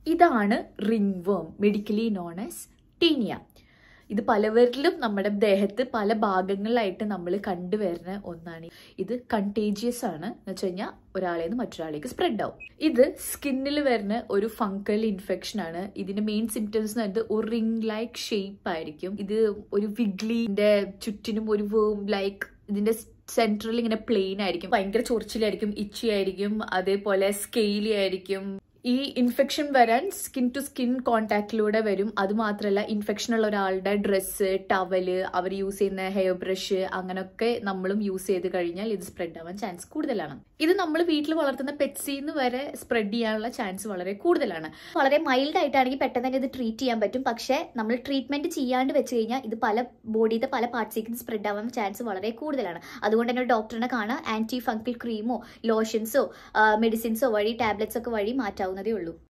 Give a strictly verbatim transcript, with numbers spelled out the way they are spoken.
ഇതാണ് റിംഗ് വേം, medically known as Taenia. ഇത് പലവരിലും നമ്മുടെ ദേഹത്ത് പല ഭാഗങ്ങളിലായിട്ട് നമ്മൾ കണ്ടുവരുന്ന ഒന്നാണ്. ഇത് കണ്ടേജിയസ് ആണ് എന്ന് വെച്ച് കഴിഞ്ഞാൽ ഒരാളെ നിന്ന് മറ്റൊരാളേക്ക് സ്പ്രെഡ് ആവും. ഇത് സ്കിന്നിൽ വരുന്ന ഒരു ഫംഗൽ ഇൻഫെക്ഷൻ ആണ്. ഇതിന്റെ മെയിൻ സിംറ്റംസ് എന്ന് പറയുന്നത് ഒരു റിംഗ് ലൈക്ക് ഷേപ്പ് ആയിരിക്കും. ഇത് ഒരു വിഗ്ലിന്റെ ചുറ്റിനും ഒരു വേം ലൈക്ക് ഇതിന്റെ സെൻട്രൽ ഇങ്ങനെ പ്ലെയിൻ ആയിരിക്കും. ഭയങ്കര ചൊറിച്ചിലായിരിക്കും, ഇച്ചി ആയിരിക്കും, അതേപോലെ സ്കെയിലി ആയിരിക്കും. ഈ ഇൻഫെക്ഷൻ വരാൻ സ്കിൻ ടു സ്കിൻ കോണ്ടാക്റ്റിലൂടെ വരും. അതുമാത്രമല്ല ഇൻഫെക്ഷൻ ഉള്ള ഒരാളുടെ ഡ്രസ്സ്, ടവല്, അവർ യൂസ് ചെയ്യുന്ന ഹെയർ ബ്രഷ് അങ്ങനെയൊക്കെ നമ്മളും യൂസ് ചെയ്ത് കഴിഞ്ഞാൽ ഇത് സ്പ്രെഡ് ആവാൻ ചാൻസ് കൂടുതലാണ്. ഇത് നമ്മൾ വീട്ടിൽ വളർത്തുന്ന പെറ്റ്സിന്ന് വരെ സ്പ്രെഡ് ചെയ്യാനുള്ള ചാൻസ് വളരെ കൂടുതലാണ്. വളരെ മൈൽഡ് ആയിട്ടാണെങ്കിൽ പെട്ടെന്ന് തന്നെ ഇത് ട്രീറ്റ് ചെയ്യാൻ പറ്റും. പക്ഷേ നമ്മൾ ട്രീറ്റ്മെന്റ് ചെയ്യാണ്ട് വെച്ച് കഴിഞ്ഞാൽ ഇത് പല ബോഡിയുടെ പല പാർട്സിലേക്കും സ്പ്രെഡ് ആവാൻ ചാൻസ് വളരെ കൂടുതലാണ്. അതുകൊണ്ട് തന്നെ ഡോക്ടറിനെ കാണാൻ ആന്റി ഫംഗൽ ക്രീമോ ലോഷൻസോ മെഡിസിൻസോ വഴി ടാബ്ലറ്റ്സ് ഒക്കെ വഴി മാറ്റാവുന്നതേ ഉള്ളൂ.